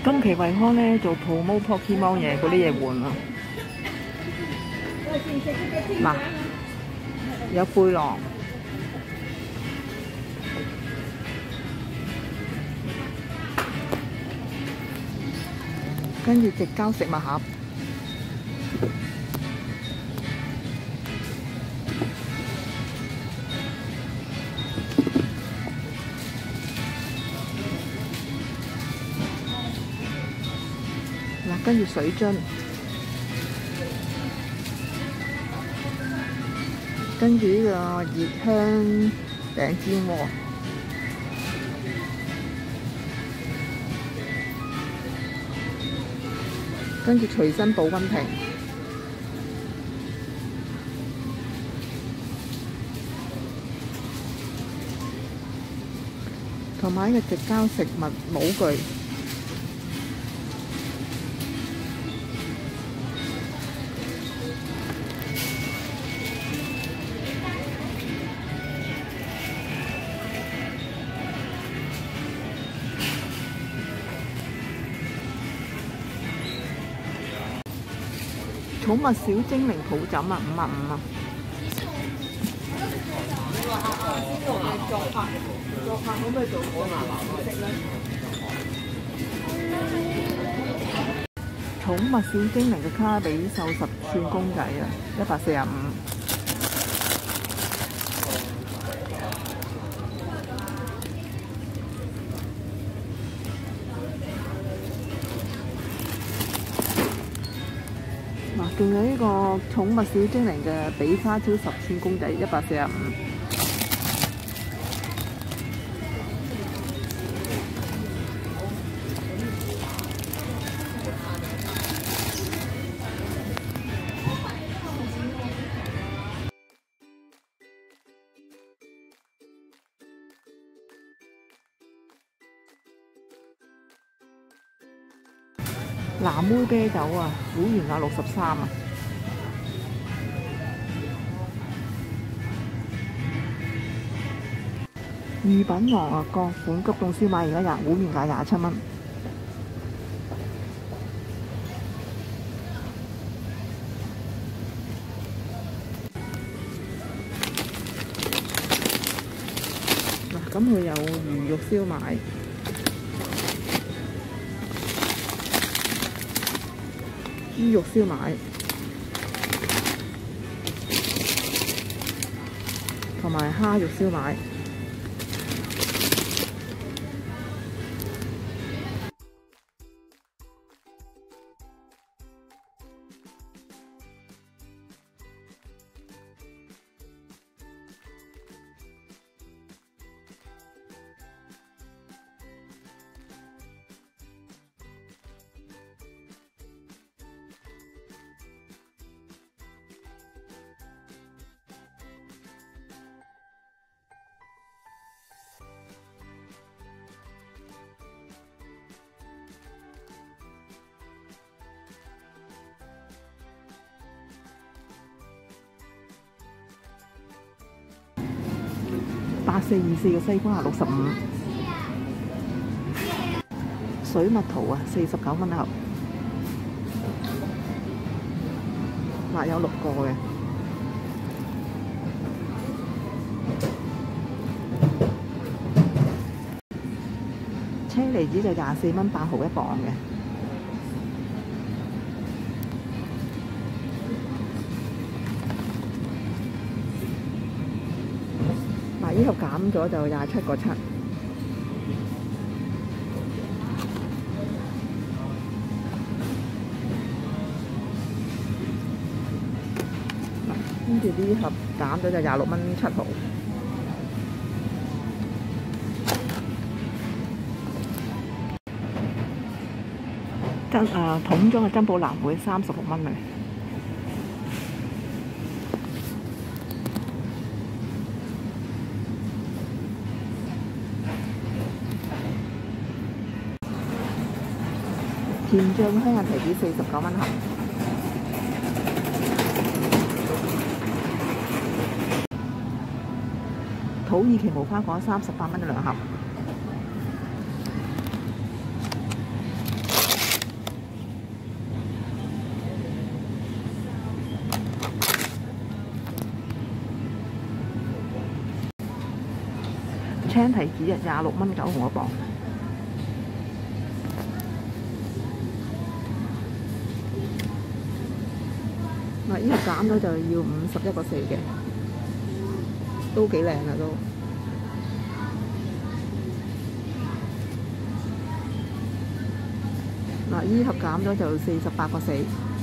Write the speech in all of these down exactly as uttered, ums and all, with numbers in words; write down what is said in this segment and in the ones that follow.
今期惠康咧做 promo Pokemon 嘢嗰啲嘢換啊！嗱，有背囊，跟住直膠食物盒，嗱，跟住水樽。 跟住呢個熱香餅煎鍋，跟住隨身保溫瓶，同埋呢個直膠食物模具。 寵物小精靈抱枕啊，五啊五啊！你話啊，知道係作客，作客可唔可以做嗰個顏色咧？寵物小精靈嘅卡比獸十寸公仔啊，一百四十五。 嗱，仲有呢個寵物小精靈嘅比花超十寸公仔，一百四十五。藍妹啤酒啊，會員價六十三啊！御品王啊，各款急凍燒賣而家廿會員價廿七蚊。嗱，咁佢有魚肉燒賣。 豬肉燒賣，同埋蝦肉燒賣。八四二四嘅西瓜六十五，水蜜桃啊四十九蚊一盒，嗱有六個嘅，車厘子就廿四蚊八毫一磅嘅。 呢盒減咗就廿七個七。跟住呢盒減咗就廿六蚊七毫。珍誒桶裝嘅珍寶藍莓三十六蚊嚟。 甜醬香銀提子四十九蚊盒，土耳其無花果三十八蚊兩盒， 青提子啊，廿六蚊九毫一磅。嗱，呢個減咗就要五十一個四嘅，都幾靚啊都。嗱，呢盒減咗就四十八個四。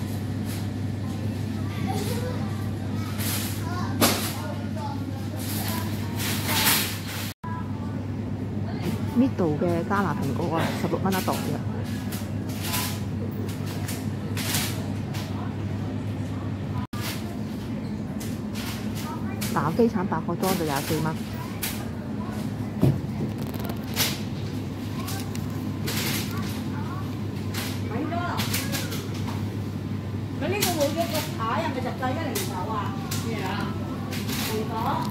搣到嘅加拿蘋果啊，十六蚊一袋嘅。南非產百貨裝就廿四蚊。 睇咗啦，佢呢個冇咗個牌，係咪就計一零九啊？咩啊？嚟咗。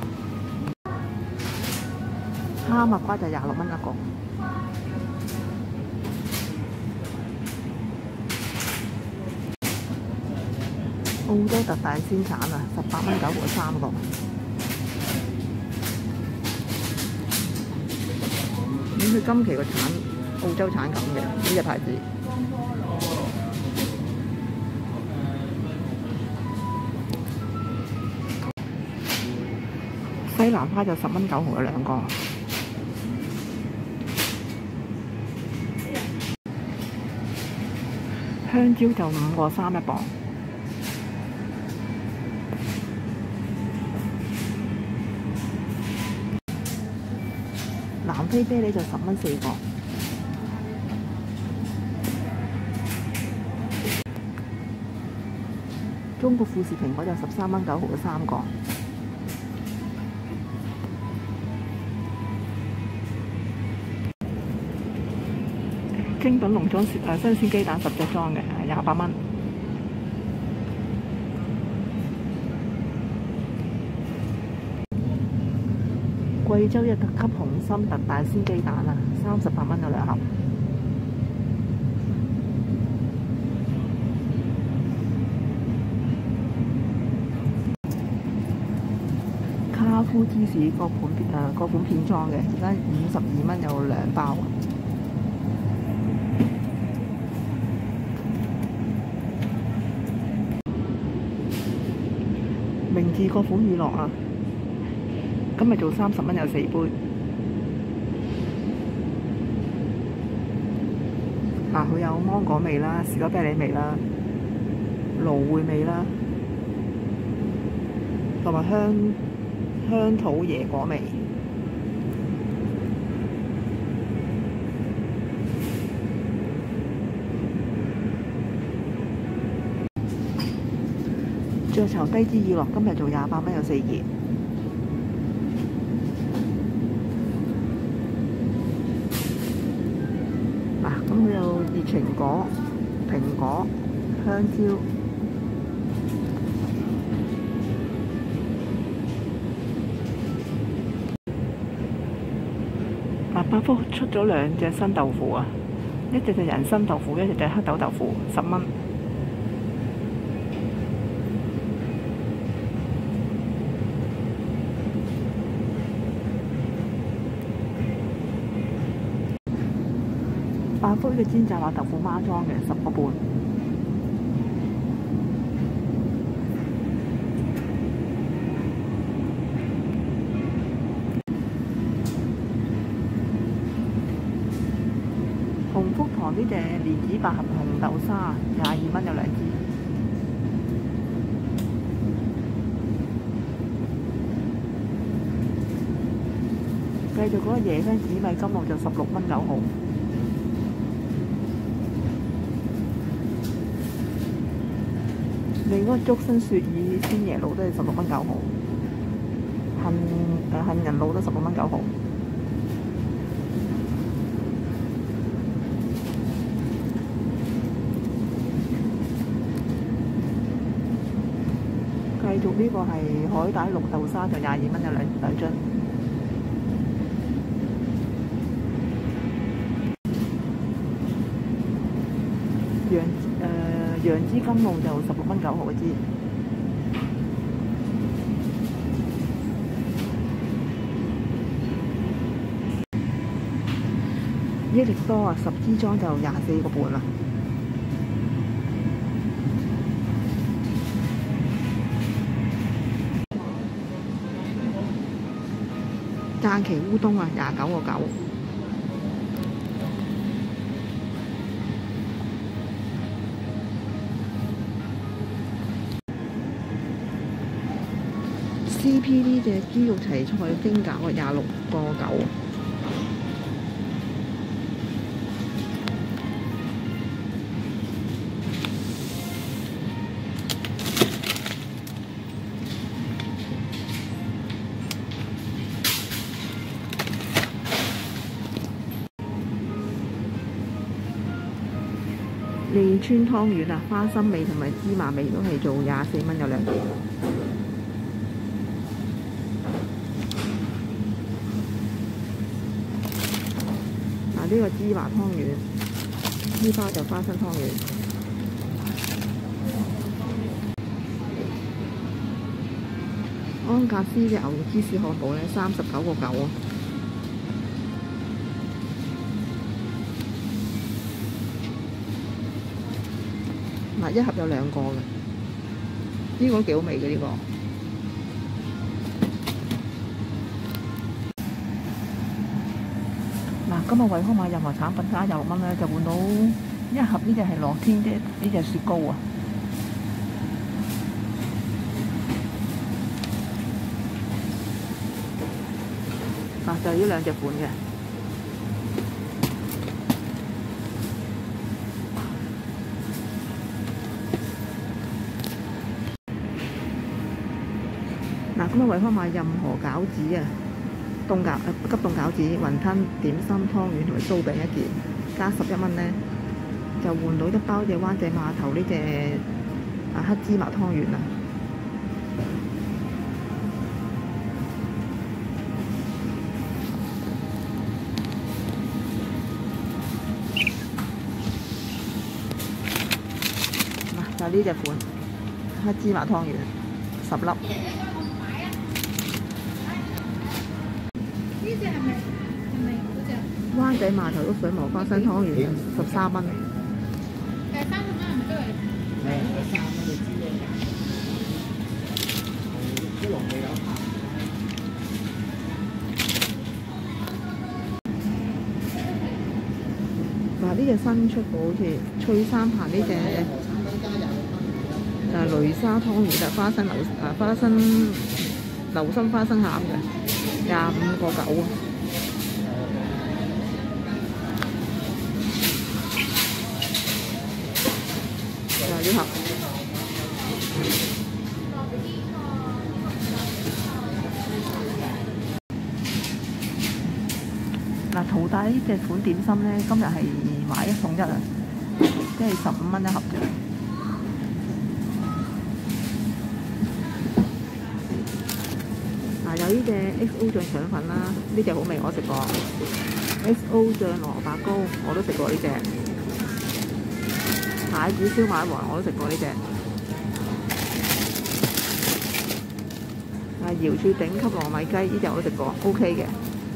哈密瓜就廿六蚊一個。澳洲特大鮮產啊，十八蚊九毫三個。咁佢今期個產澳洲產咁嘅呢隻牌子。西蘭花就十蚊九毫有兩個。香蕉就五個三一磅。南非啤梨就十蚊四個。中國富士蘋果就十三蚊九毫三個。精品農莊誒新鮮雞蛋十隻裝嘅，係廿八蚊。貴州一特級紅心特大鮮雞蛋啊，三十八蚊有兩盒。卡夫芝士個盤誒個盤片裝嘅，而家五十二蚊有兩包。明治個款乳酪啊，今日做三十蚊有四杯。嗱，佢有芒果味啦、士多啤梨味啦、蘆薈味啦，同埋香香土椰果味。雀巢低脂乳酪今日做廿八蚊有四件。嗱，咁佢有熱情果、蘋果、香蕉。嗱，百福出咗兩隻新豆腐啊，一隻就人參豆腐，一隻就黑豆豆腐，十蚊。百福呢個煎炸話豆腐孖裝嘅，十個半。鴻福堂呢隻蓮子百合紅豆沙，廿二蚊有兩支。繼續嗰個椰香紫米甘露就十六蚊九毫。另嗰個竹笙雪耳鮮椰露都係十六蚊九毫，杏誒杏仁露都十六蚊九毫。繼續呢個係海帶綠豆沙，就廿二蚊有兩兩樽。楊誒楊枝甘露就十六蚊九毫一支。 益力多啊，十支裝就廿四個半啦。假期烏冬啊，廿九個九。C P 呢隻豬肉齊菜蒸餃啊，廿六個九。利川湯圓啊，花生味同埋芝麻味都係做廿四蚊有兩件。嗱，呢個芝麻湯圓，呢包就花生湯圓。安格斯嘅牛肉芝士漢堡咧，三十九個九啊。嗱，一盒有兩個嘅，呢、這個都幾好味嘅呢、這個。嗱，今日惠康買任何產品加廿六蚊咧，就換到一盒呢隻係樂天啫，呢隻雪糕啊。嗱，就係呢兩隻款嘅。嗱，咁啊，惠康買任何餃子啊，凍餃、急凍餃子、雲吞、點心、湯圓同埋酥餅一件，加十一蚊咧，就換到一包嘅灣仔碼頭呢隻啊黑芝麻湯圓啊！嗱，就係呢隻款黑芝麻湯圓，十粒。 呢隻係咪係咪嗰隻？ 灣仔碼頭碌水磨花生湯圓十三蚊。 誒三十蚊係咪都係？係三蚊你知嘅。一籠未有拍。 嗱，呢隻新出嘅好似翠山棚呢隻誒雷沙湯圓啊，花生流啊花生流心花生餡嘅。廿五個九啊！就係呢盒。嗱，淘大呢隻款點心咧，今日係買一送一啊，即係十五蚊一盒啫。有呢隻 X O 醬腸粉啦，呢隻好味，我食過。X O 醬蘿蔔糕我都食過呢隻。蟹子燒賣王我都食過呢隻。啊，瑤柱頂級糯米雞呢隻我都食過 ，OK 嘅。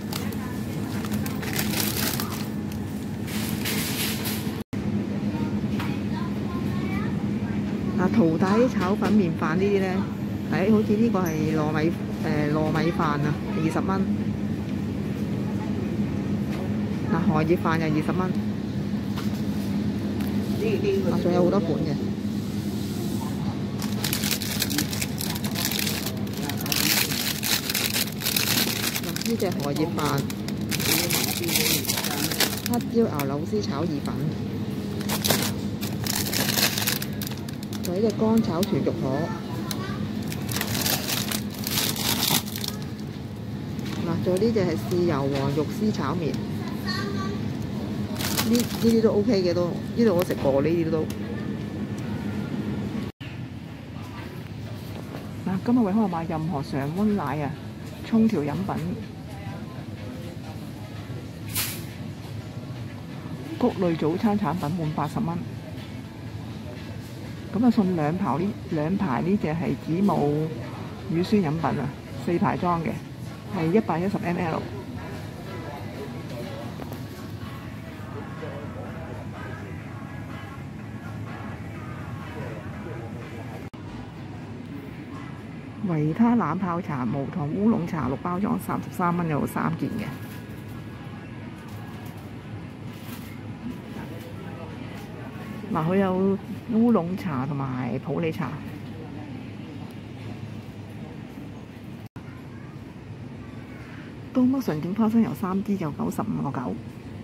啊，淘大啲炒粉麵飯呢啲咧，係好似呢個係糯米。誒糯米飯啊，二十蚊。嗱，荷葉飯又二十蚊。啊，仲有好多款嘅。嗱，呢隻荷葉飯，黑椒牛柳絲炒意粉，仲有呢隻乾炒豚肉河。仲有呢隻係豉油黃肉絲炒麵，呢呢啲都 OK 嘅都，呢度我食過呢啲都。嗱，今日惠康買任何常溫奶啊，沖調飲品，谷類早餐產品滿八十蚊。咁啊送兩排呢兩排呢隻係子母乳酸飲品啊，四排裝嘅。係一百一十 M L。 維他冷泡茶、無糖烏龍茶六包裝，三十三蚊有三件嘅。嗱，佢有烏龍茶同埋普洱茶。刀麥純正花生油三支就九十五個九。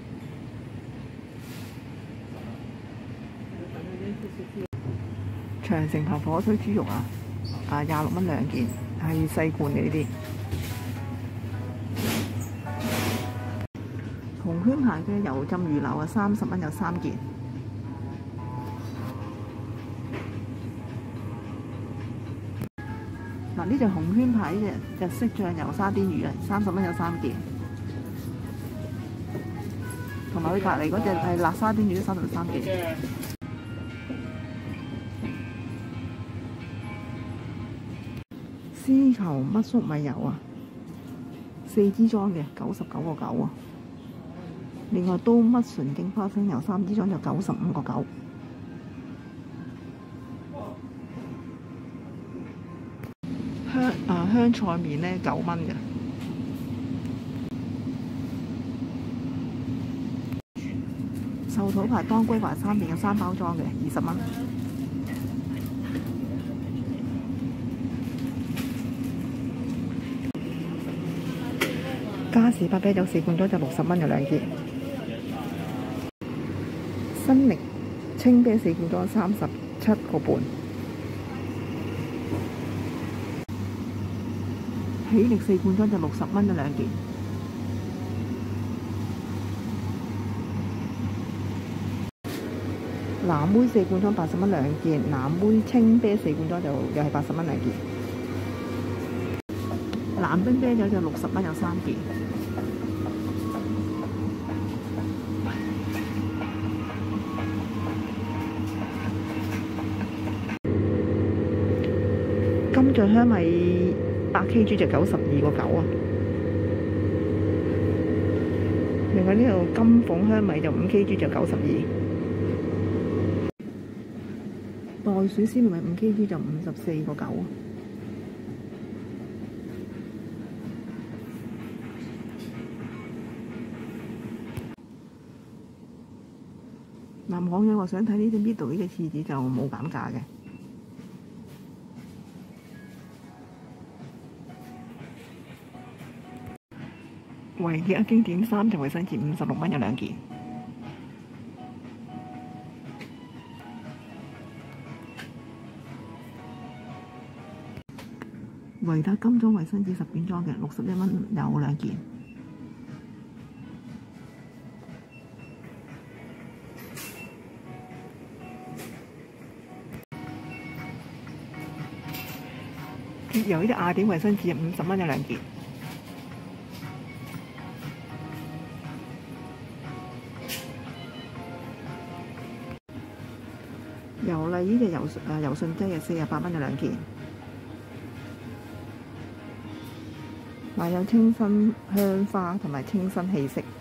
長城牌火腿豬肉啊，啊廿六蚊兩件，係細罐嘅呢啲。紅圈牌嘅油浸魚柳啊，三十蚊有三件。嗱，呢隻紅圈牌嘅日式醬油沙甸魚啊，三十蚊有三件。同埋佢隔離嗰隻係辣沙甸魚都三十三件。絲綢乜粟米油啊，四支裝嘅九十九個九啊。另外刀乜純正花生油三支裝就九十五個九。香啊香菜麵咧九蚊嘅。壽桃牌當歸淮山麵有三包裝嘅二十蚊。嘉士伯啤酒四罐裝就六十蚊有兩件。新力清啤四罐裝三十七個半。喜力四罐裝就六十蚊有兩件。藍妹四罐裝八十蚊兩件，藍妹清啤四罐裝就又係八十蚊兩件。藍冰啤酒就六十蚊有三件。金醉香米百 K G 就九十二個九啊。另外呢度金鳳香米就五 K G 就九十二。袋鼠絲米五 K G 就五十四個九啊。嗱，網友話想睇呢隻 Middle 呢隻廁紙就冇減價嘅。維記一經典三隻衛生紙五十六蚊有兩件。維達金裝衛生紙十卷裝嘅六十一蚊有兩件。潔柔呢啲雅典衛生紙五十蚊有兩件。油麗呢隻油誒油順劑嘅四十八蚊有兩件。嗱，有清新香花同埋清新氣息。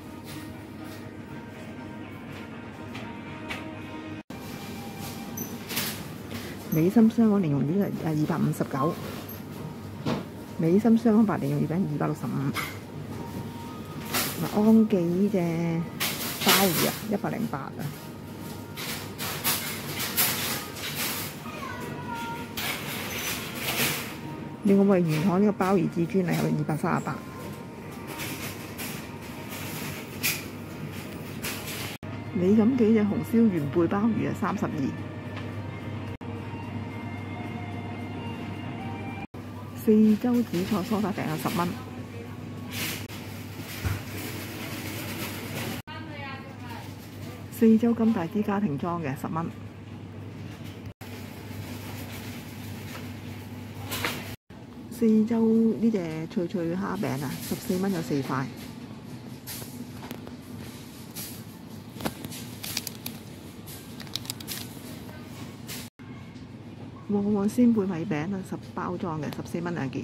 美心雙黃蓮蓉呢個誒二百五十九。美心雙黃白蓮蓉月餅二百六十五。嗱，安記呢隻鮑魚啊，一百零八啊。另外惠元堂呢個鮑魚至尊係有二百三十八。李錦記隻紅燒原貝鮑魚啊，三十二。四洲紫菜梳打餅啊，十蚊。四洲金大枝家庭裝嘅十蚊。四洲呢隻脆脆蝦餅啊，十四蚊有四塊。旺旺仙貝米餅啊，十包裝嘅十四蚊兩件。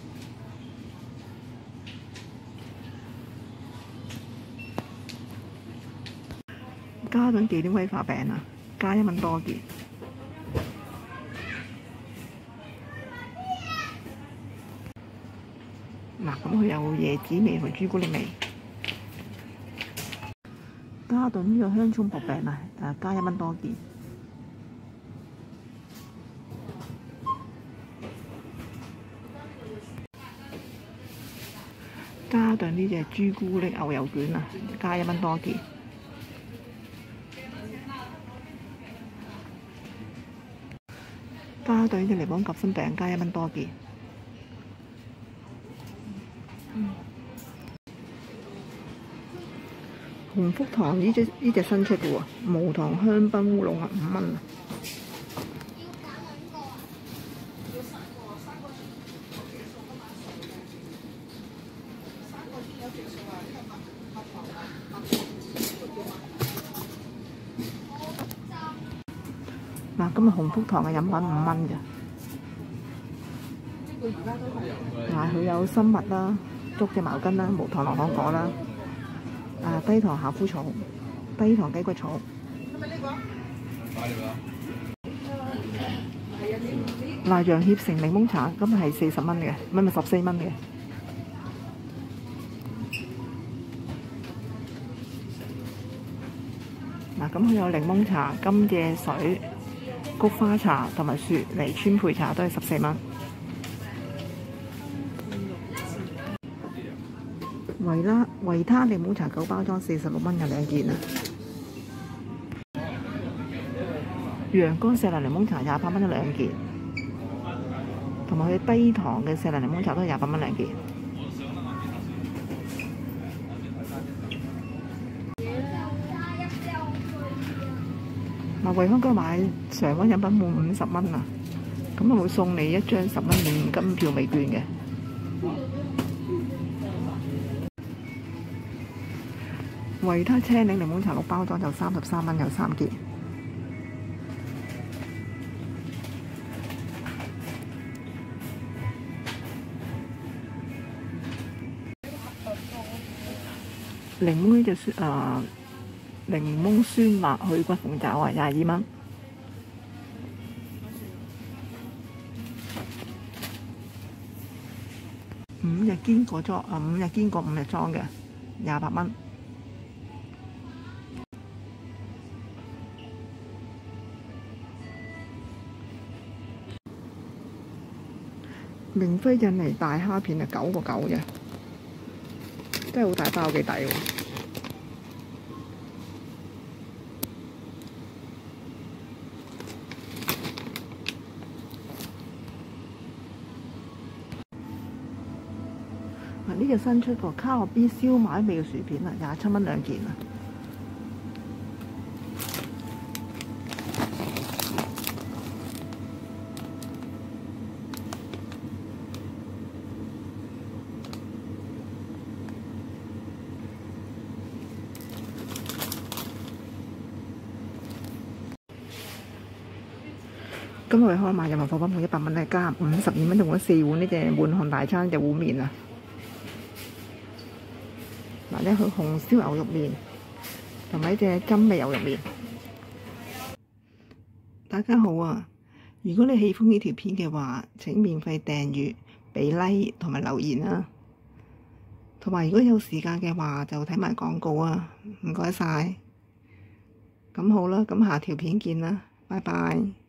嘉頓忌廉威化餅啊，加一蚊多件。 嗱，咁佢有椰子味同朱古力味。嘉頓呢個香葱薄餅啊，誒加一蚊多件。嘉頓呢隻朱古力牛油卷啊，加一蚊多件。嘉頓呢隻檸檬夾心餅加一蚊多件。嗯、鴻福堂呢隻呢隻新出嘅喎，無糖香檳烏龍啊，五蚊啊。嗱，今日鴻福堂嘅飲品五蚊嘅。嗱，佢有生物啦、竹嘅茅根啦、無糖羅漢果啦、啊低糖夏枯草、低糖雞骨草。嗱，羊協成檸檬茶今日係四十蚊嘅，唔係咪十四蚊嘅。嗱，咁佢有檸檬茶、甘蔗水、菊花茶同埋雪梨川貝茶都係十四蚊。維拉維他檸檬茶九包裝四十六蚊有兩件啊。陽光石蘭檸檬茶廿八蚊有兩件，同埋佢低糖嘅石蘭檸檬茶都係廿八蚊兩件。嗱，惠康嗰日買常溫飲品滿五十蚊啊，咁啊會送你一張十蚊現金票美券嘅。維他青檸檸檬茶六包裝就三十三蚊有三件。檸檬呢隻酸誒檸檬酸辣去骨鳳爪啊，廿二蚊。五日堅果裝啊，五日堅果五日裝嘅，廿八蚊。明輝印尼大蝦片係九個九嘅，真係好大包，幾抵喎！嗱，呢隻新出個卡樂 B 燒賣味嘅薯片啊，廿七蚊兩件啊！今日開賣人民貨品每一百蚊咧加五十二蚊，就換咗四碗呢隻滿漢大餐嘅碗麵啊！嗱，呢佢紅燒牛肉麵同埋呢隻甘味牛肉麵。大家好啊！如果你喜歡呢條片嘅話，請免費訂閱、俾 like 同埋留言啊！同埋如果有時間嘅話，就睇埋廣告啊！唔該晒。咁好啦，咁下條片見啦，拜拜。